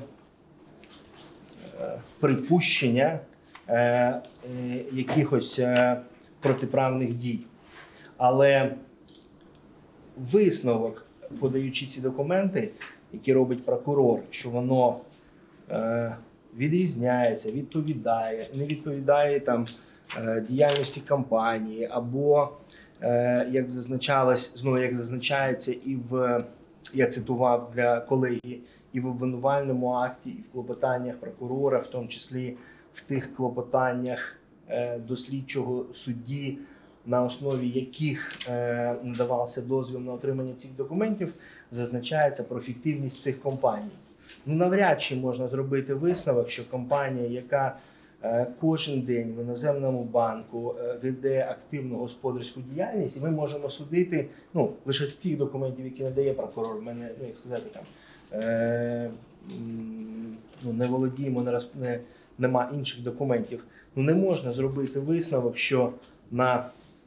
е, припущення е, е, якихось е, протиправних дій. Але висновок, подаючи ці документи, які робить прокурор, що воно е, відрізняється, відповідає, не відповідає там е, діяльності компанії, або, е, як зазначалось, знову як зазначається і в, я цитував для колеги, і в обвинувальному акті, і в клопотаннях прокурора, в тому числі в тих клопотаннях е, до слідчого судді, на основі яких е, надавався дозвіл на отримання цих документів, зазначається про фіктивність цих компаній. Ну, навряд чи можна зробити висновок, що компанія, яка е, кожен день в іноземному банку е, веде активну господарську діяльність, і ми можемо судити, ну, лише з тих документів, які надає прокурор, в мене, ну, як сказати, там, е, ну, не володіємо, не, не, нема інших документів. Ну, не можна зробити висновок, що на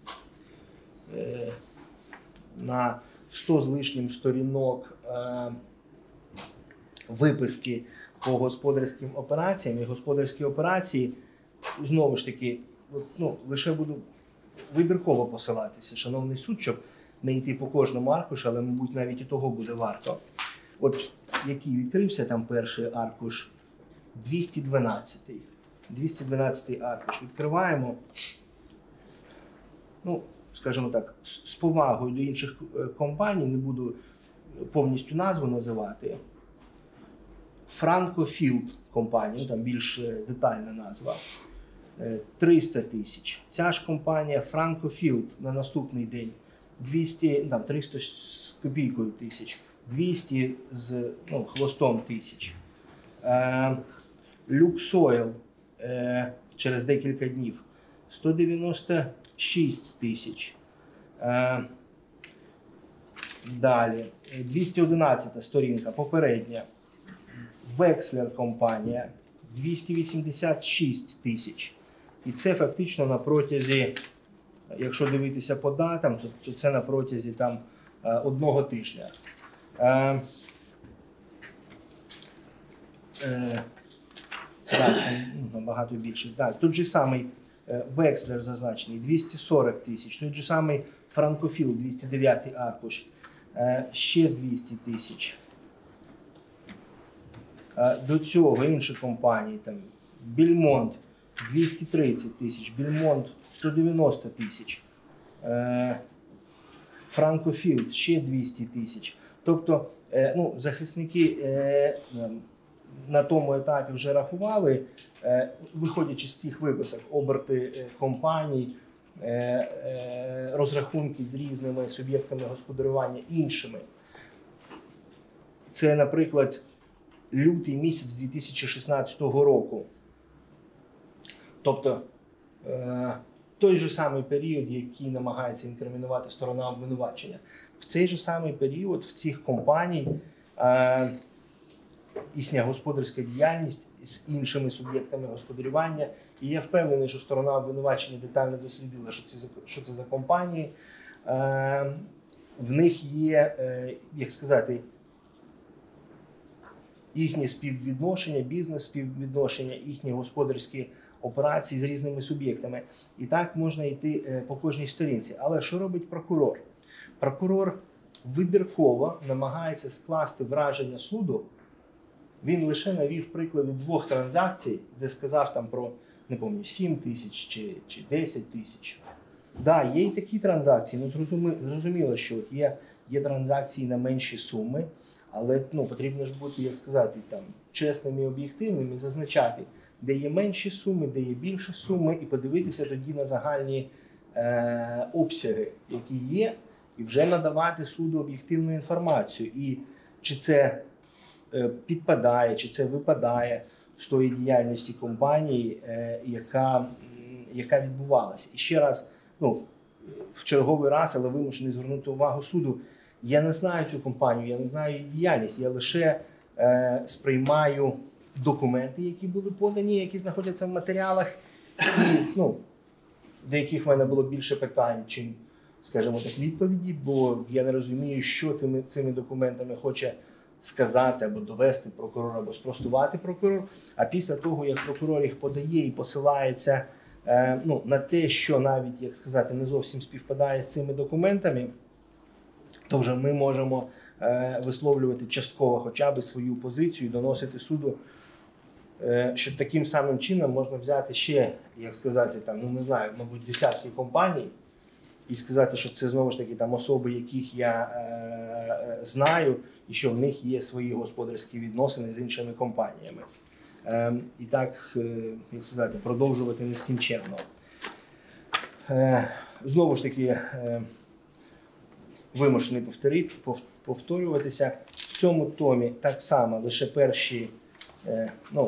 на сто з лишнім сторінок е, виписки по господарським операціям і господарські операції, знову ж таки, ну, лише буду вибірково посилатися, шановний суд, щоб не йти по кожному аркушу, але, мабуть, навіть і того буде варто. От, який відкрився там перший аркуш, двісті дванадцятий. двісті дванадцятий аркуш відкриваємо. Ну, скажімо так, з повагою до інших компаній, не буду повністю назву називати. Франкофілд компанія, там більш детальна назва, триста тисяч. Ця ж компанія Франкофілд на наступний день двісті, там, триста з копійкою тисяч, двісті з, ну, хвостом тисяч. Люксойл е, через декілька днів сто дев'яносто шість тисяч. Е, далі, двісті одинадцята сторінка, попередня. Векслер компанія, двісті вісімдесят шість тисяч. І це фактично на протязі, якщо дивитися по датам, то це на протязі там одного тижня. Е, Е, так, ну, набагато більше. Так, тут же самий е, векслер зазначений двісті сорок тисяч, тут же самий франкофіл двісті дев'ятий аркуш, е, ще двісті тисяч. Е, до цього інші компанії, там, Більмонт двісті тридцять тисяч, Більмонт сто дев'яносто тисяч, е, Франкофілд ще двісті тисяч. Тобто, е, ну, захисники е, на тому етапі вже рахували, е, виходячи з цих виписок, оберти е, компаній, е, е, розрахунки з різними суб'єктами господарювання іншими. Це, наприклад, лютий місяць дві тисячі шістнадцятого року. Тобто, е, той же самий період, який намагається інкримінувати сторона обвинувачення. В цей же самий період в цих компаній е, їхня господарська діяльність з іншими суб'єктами господарювання. І я впевнений, що сторона обвинувачення детально дослідила, що це за, що це за компанії. Е, в них є, е, як сказати, їхнє співвідношення, бізнес-співвідношення, їхні господарські операції з різними суб'єктами. І так можна йти по кожній сторінці. Але що робить прокурор? Прокурор вибірково намагається скласти враження суду. Він лише навів приклади двох транзакцій, де сказав там про, не пам'ятаю, сім тисяч чи, чи десять тисяч. Так, да, є й такі транзакції, ну зрозуміло, зрозуміло що от є, є транзакції на менші суми, але ну, потрібно ж бути, як сказати, там, чесним і об'єктивним і зазначати, де є менші суми, де є більші суми, і подивитися тоді на загальні е, обсяги, які є, і вже надавати суду об'єктивну інформацію. І чи це е, підпадає, чи це випадає з тої діяльності компанії, е, яка, яка відбувалася. І ще раз, ну, в черговий раз, але вимушений звернути увагу суду, я не знаю цю компанію, я не знаю її діяльність, я лише е, сприймаю документи, які були подані, які знаходяться в матеріалах, і ну, до яких в мене було більше питань, чим, скажімо так, відповіді, бо я не розумію, що цими, цими документами хоче сказати або довести прокурор, або спростувати прокурор. А після того, як прокурор їх подає і посилається е, ну, на те, що навіть, як сказати, не зовсім співпадає з цими документами, то вже ми можемо е, висловлювати частково хоча б свою позицію, доносити суду, е, що таким самим чином можна взяти ще, як сказати, там, ну не знаю, мабуть, десятки компаній і сказати, що це знову ж таки там особи, яких я е, знаю, і що в них є свої господарські відносини з іншими компаніями. Е, і так, е, як сказати, продовжувати нескінченно. Е, знову ж таки, е, вимушений повторити, повторюватися. В цьому томі так само лише перші, е, ну,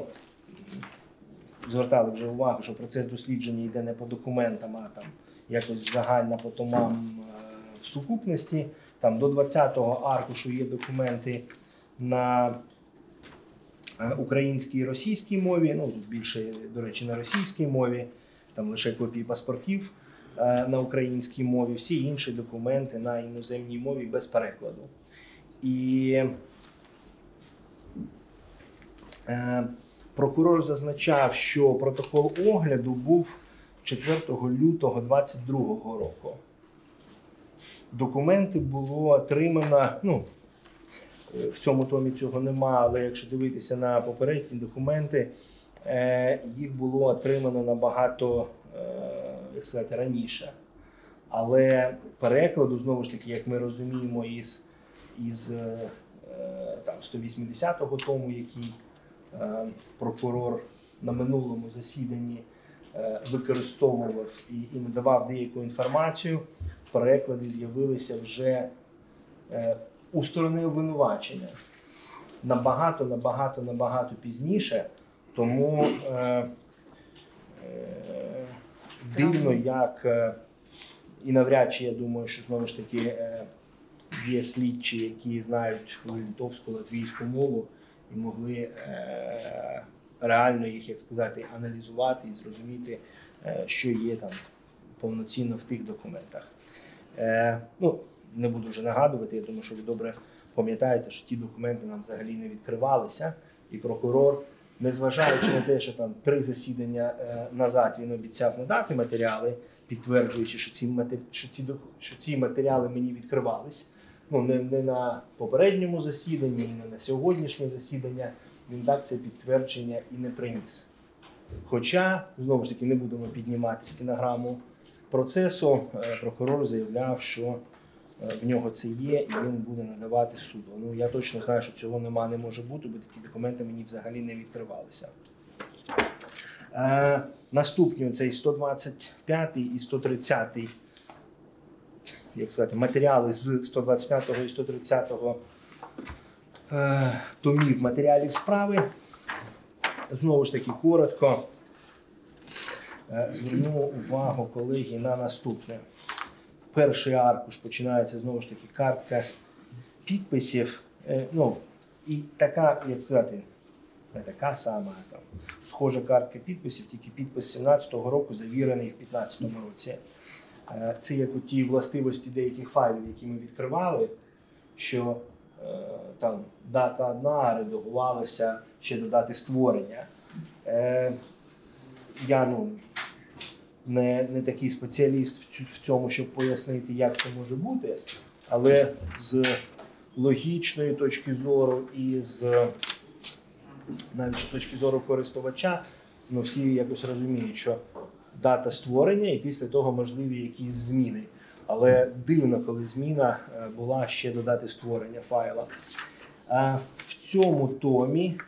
звертали вже увагу, що процес дослідження йде не по документам, а там якось загально по томам е, в сукупності. Там до двадцятого аркушу є документи на е, українській і російській мові, ну тут більше, до речі, на російській мові, там лише копії паспортів на українській мові, всі інші документи на іноземній мові без перекладу. І е, прокурор зазначав, що протокол огляду був четвертого лютого двадцять другого року. Документи було отримано, ну, в цьому томі цього нема, але якщо дивитися на попередні документи, е, їх було отримано набагато як сказати, раніше. Але перекладу, знову ж таки, як ми розуміємо, із, із там, сто вісімдесятого тому, який е, прокурор на минулому засіданні е, використовував і, і надавав деяку інформацію, переклади з'явилися вже е, у сторони обвинувачення. Набагато, набагато, набагато пізніше, тому е, е, дивно, як, і навряд чи, я думаю, що знову ж таки є слідчі, які знають литовську, латвійську мову і могли реально їх, як сказати, аналізувати і зрозуміти, що є там повноцінно в тих документах. Ну, не буду вже нагадувати, я думаю, що ви добре пам'ятаєте, що ті документи нам взагалі не відкривалися, І прокурор, незважаючи на те, що там три засідання е, назад він обіцяв надати матеріали, підтверджуючи, що ці, матері... що ці, що ці матеріали мені відкривались, ну, не, не на попередньому засіданні, не на сьогоднішнє засідання, він так це підтвердження і не приніс. Хоча, знову ж таки, не будемо піднімати стенограму процесу, прокурор заявляв, що в нього це є і він буде надавати суду. Ну, я точно знаю, що цього нема, не може бути, бо такі документи мені взагалі не відкривалися. Е, наступні, цей сто двадцять п'ятий і сто тридцятий, як сказати, матеріали з сто двадцять п'ятого і сто тридцятого е, томів матеріалів справи. Знову ж таки, коротко е, зверну увагу, колеги, на наступне. Перший аркуш починається, знову ж таки, картка підписів. Е, ну, і така, як сказати, не така сама, там, схожа картка підписів, тільки підпис сімнадцятого року завірений в п'ятнадцятому році. Е, це як у ті властивості деяких файлів, які ми відкривали, що е, там дата одна, а редагувалося ще до дати створення. Е, я, ну, Не, не такий спеціаліст в цьому, щоб пояснити, як це може бути, але з логічної точки зору і з навіть з точки зору користувача, ну, всі якось розуміють, що дата створення і після того можливі якісь зміни. Але дивно, коли зміна була ще до дати створення файла. А в цьому томі,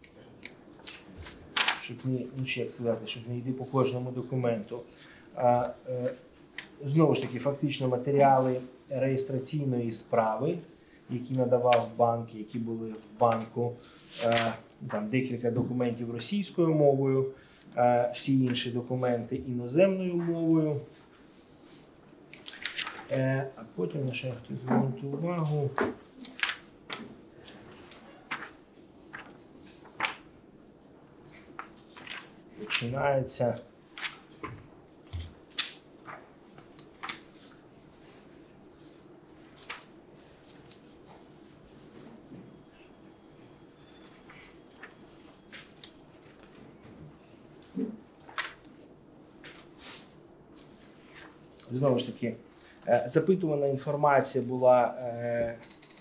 щоб не, ну, як сказати, щоб не йти по кожному документу. А, е, знову ж таки, фактично матеріали реєстраційної справи, які надавав банк, які були в банку, е, там декілька документів російською мовою, е, всі інші документи іноземною мовою. Е, а потім, на що я хотів звернути увагу, починається знову ж таки, запитувана інформація була, е,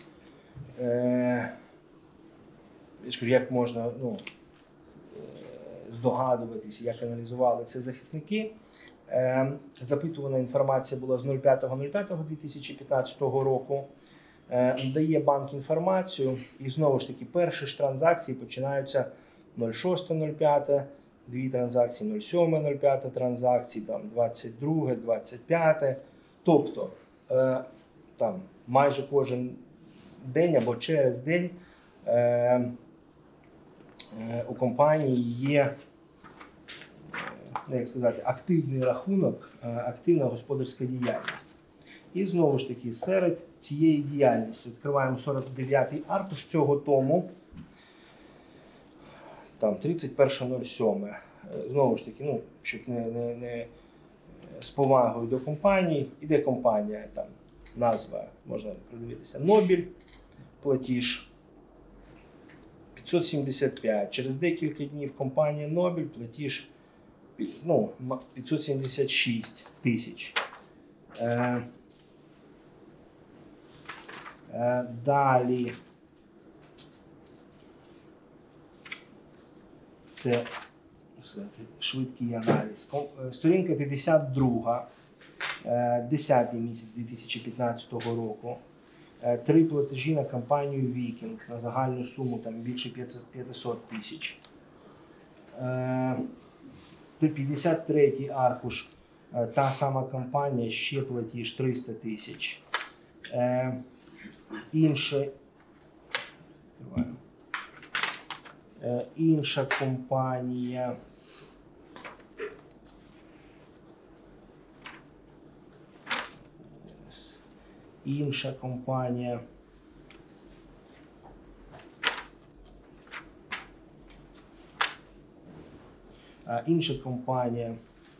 е, я скажу, як можна, ну, здогадуватися, як аналізували це захисники. Е, запитувана інформація була з нуль п'ятого п'ятого дві тисячі п'ятнадцятого року. Е, дає банк інформацію, і знову ж таки, перші ж транзакції починаються шостого п'ятого, дві транзакції сьомого п'ятого транзакції, там двадцять друге, двадцять п'яте. Тобто, е, там майже кожен день або через день е, у компанії є, як сказати, активний рахунок, активна господарська діяльність. І знову ж таки, серед цієї діяльності відкриваємо сорок дев'ятий аркуш цього тому, там тридцять перше сьоме. Знову ж таки, ну, щоб не, не, не з повагою до компанії, іде компанія, там назва, можна придивитися, Нобіль, платіж п'ятсот сімдесят п'ять. Через декілька днів компанія Нобіль, платіж, ну, п'ятсот сімдесят шість тисяч. Е, е, далі це, сказати, швидкий аналіз. Сторінка п'ятдесят два, десятий місяць дві тисячі п'ятнадцятого року. Три платежі на компанію Вікінг на загальну суму там більше п'ятсот тисяч. п'ятдесят третій аркуш, та сама компанія, ще платіж триста тисяч. Інше, інша компанія, інша компанія, інша компанія,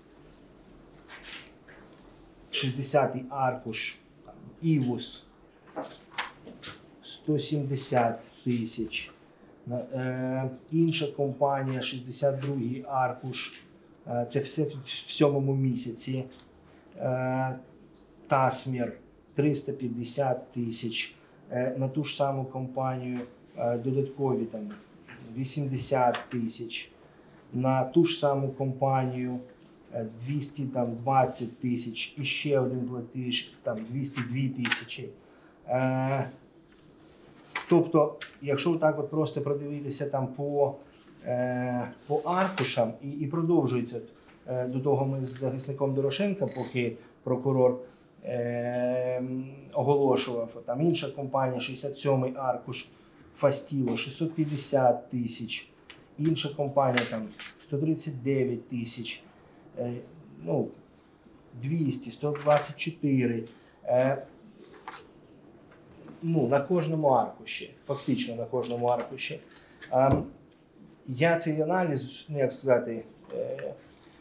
шістдесятий аркуш, Івус, сто сімдесят тисяч. Е, інша компанія, шістдесят другий аркуш, е, це все в, в сьомому місяці. Е, Тасмір триста п'ятдесят тисяч. Е, на ту ж саму компанію е, додаткові там вісімдесят тисяч. На ту ж саму компанію е, двісті двадцять тисяч. І ще один платіж там двісті дві тисячі. Е, Тобто, якщо так от просто продивитися там по, е, по аркушам і, і продовжується, е, до того ми з захисником Дорошенка, поки прокурор е, оголошував, там інша компанія, шістдесят сьомий аркуш, Фастіло, шістсот п'ятдесят тисяч, інша компанія там сто тридцять дев'ять тисяч, е, ну, двісті, сто двадцять чотири. Е, Ну, на кожному аркуші, фактично на кожному аркуші. А, я цей аналіз, ну як сказати, е,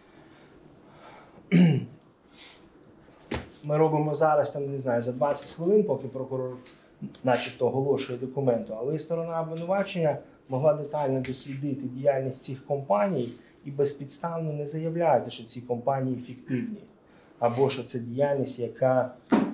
ми робимо зараз, там, не знаю, за двадцять хвилин, поки прокурор начебто оголошує документу, але сторона обвинувачення могла детально дослідити діяльність цих компаній і безпідставно не заявляти, що ці компанії фіктивні, або що це діяльність, яка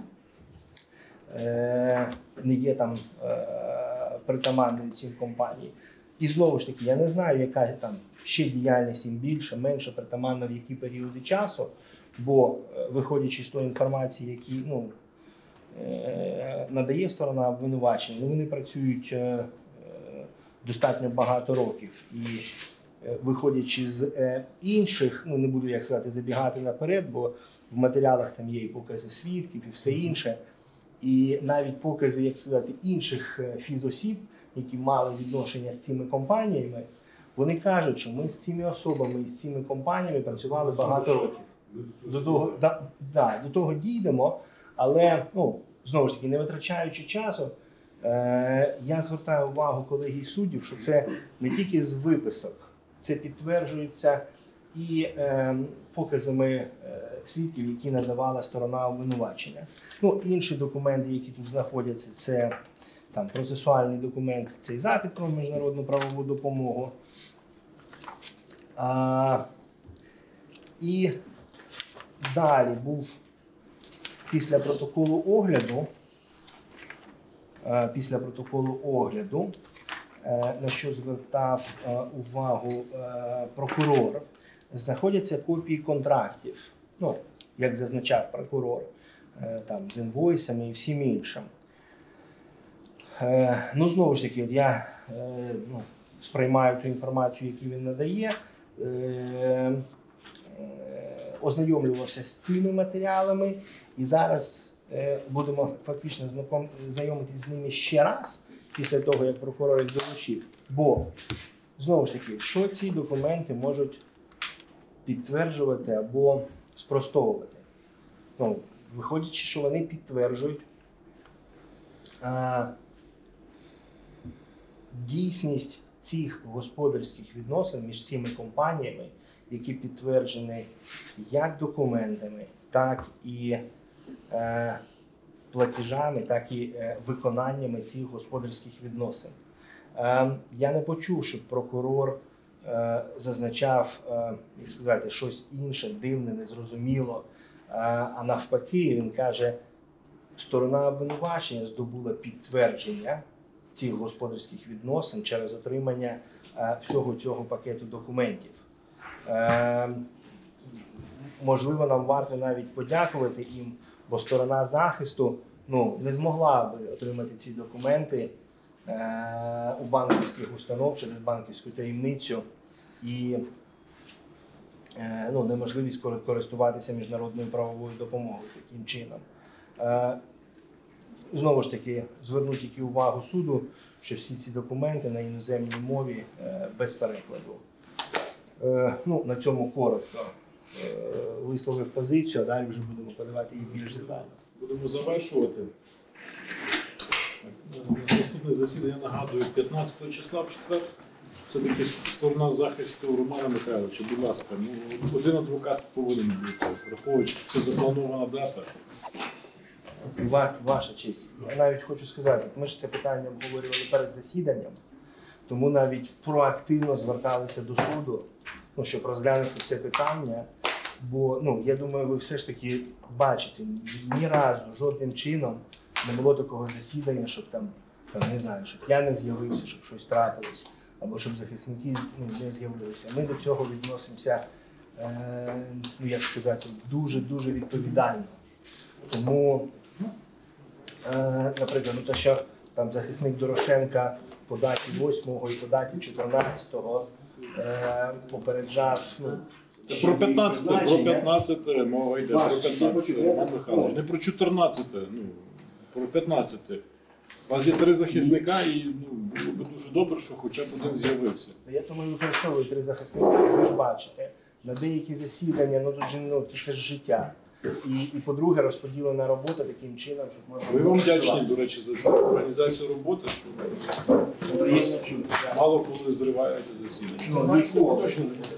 не є там е, притаманною цим компаніям. І знову ж таки, я не знаю, яка там ще діяльність їм більше, менше притаманна в які періоди часу, бо виходячи з тої інформації, які ну, е, надає сторона обвинувачення, ну, вони працюють е, достатньо багато років. І е, виходячи з е, інших, ну не буду, як сказати, забігати наперед, бо в матеріалах там є і покази свідків, і все інше. І навіть покази, як сказати, інших фізосіб, які мали відношення з цими компаніями, вони кажуть, що ми з цими особами і з цими компаніями працювали багато років. До того, да, да, до того дійдемо, але, ну, знову ж таки, не витрачаючи часу, е, я звертаю увагу колегії суддів, що це не тільки з виписок, це підтверджується і е, показами е, свідків, які надавала сторона обвинувачення. Ну, інші документи, які тут знаходяться, це там, процесуальний документ, цей запит про міжнародну правову допомогу. А, і далі був після протоколу огляду, а, після протоколу огляду, а, на що звертав а, увагу а, прокурор, знаходяться копії контрактів, ну, як зазначав прокурор, там, з інвойсами і всім іншим. Е, ну, знову ж таки, я е, ну, сприймаю ту інформацію, яку він надає, е, е, ознайомлювався з цими матеріалами і зараз е, будемо фактично знайомитися з ними ще раз, після того, як прокурор їх доручив. Бо, знову ж таки, що ці документи можуть підтверджувати або спростовувати? Ну, виходячи, що вони підтверджують а, дійсність цих господарських відносин між цими компаніями, які підтверджені як документами, так і е, платежами, так і е, виконаннями цих господарських відносин. Е, я не почув, щоб прокурор е, зазначав, е, як сказати, щось інше, дивне, незрозуміло. А навпаки, він каже, сторона обвинувачення здобула підтвердження цих господарських відносин через отримання всього цього пакету документів. Можливо, нам варто навіть подякувати їм, бо сторона захисту ну, не змогла би отримати ці документи у банківських установ через банківську таємницю і ну, неможливість користуватися міжнародною правовою допомогою таким чином. Знову ж таки, звернуть тільки увагу суду, що всі ці документи на іноземній мові без перекладу. Ну, на цьому коротко висловив позицію, а далі вже будемо подавати їх більш детально. Будемо завершувати. Наступне засідання, нагадую, п'ятнадцятого числа в четвер. Все-таки сторона захисту Романа Михайловича, будь ласка, ну, один адвокат повинен бути, враховуючи, що це запланована дата. Ва, ваша честь. Я навіть хочу сказати, ми ж це питання обговорювали перед засіданням. Тому навіть проактивно зверталися до суду, ну, щоб розглянути це питання. Бо ну, я думаю, ви все ж таки бачите, ні разу жодним чином не було такого засідання, щоб там, там не знаю, щоб я не з'явився, щоб щось трапилось, або щоб захисники ну, не з'явилися. Ми до цього відносимося, е, ну як сказати, дуже-дуже відповідально. Тому, е, наприклад, ну, те, що там захисник Дорошенка по даті восьмого і по даті чотирнадцятого е, попереджав. Ну, Про п'ятнадцяте, про призначення. п'ятнадцяте мова йде, Ваше, про п'ятнадцяте, я Роман Михайлович, не про чотирнадцяте, ну, про п'ятнадцяте. У вас є три захисника і ну, було б дуже добре, що хоча б один з'явився. Я тому і використовую три захисника, ви ж бачите. На деякі засідання, ну тут же ну, це ж життя. І, і по-друге, розподілена робота таким чином, щоб можна Ми було вам працювати. вдячні, до речі, за організацію роботи, що Приємно чути. мало коли зривається засідання. Ну, ніколи.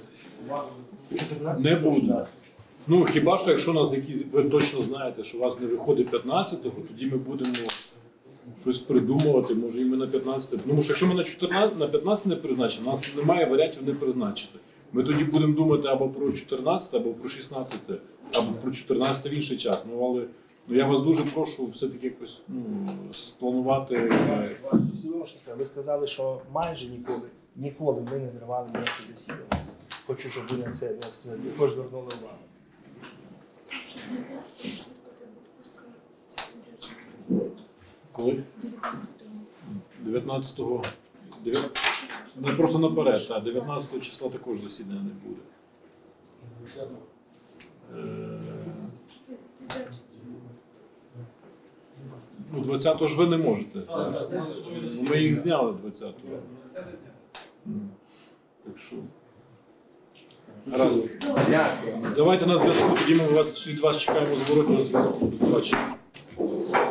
Не буде. Ну, хіба що, якщо нас якісь, ви точно знаєте, що у вас не виходить п'ятнадцятого, тоді ми будемо щось придумувати, може і ми на п'ятнадцяте. Тому що якщо ми на чотирнадцяте, на п'ятнадцяте не призначимо, у нас немає варіантів не призначити. Ми тоді будемо думати або про чотирнадцяте, або про шістнадцяте, або про чотирнадцяте в інший час. Ну, але ну, я вас дуже прошу все-таки якось ну, спланувати. Знову ж таки, ви сказали, що майже ніколи, ніколи ми не зривали ніякі засідання. Хочу, щоб ви на це як сказати, також звернули увагу. Коли? дев'ятнадцятого. Не просто наперед, так, дев'ятнадцятого числа також засідання не буде. Е, Ну, двадцятого ж ви не можете. Ми їх зняли двадцятого. М. Так що. Раз. Дякую. Давайте на зв'язку, тоді ми вас, від вас чекаємо зворотнього зв'язку. До побачення.